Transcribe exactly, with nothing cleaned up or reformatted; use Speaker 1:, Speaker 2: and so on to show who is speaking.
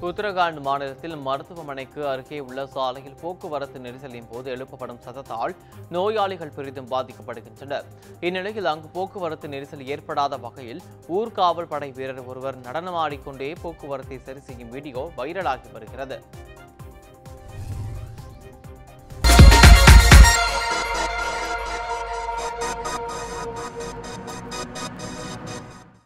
Speaker 1: உத்தரகாண்ட் மாநிலத்தில் மருத்துவமனைக்கு அருகே உள்ள சாலையில் போக்குவரத்து நெரிசலின் போது எழுப்பப்படும் சத்தத்தால் நோயாளிகள் பெரிதும் பாதிக்கப்படுகின்றனர். இந்நிலையில் அங்கு போக்குவரத்து நெரிசல் ஏற்படாத வகையில் ஊர்காவல் படை வீரர் ஒருவர் நடனமாடிக்கொண்டே போக்குவரத்தை சரி செய்யும் வீடியோ வைரலாகி வருகிறது.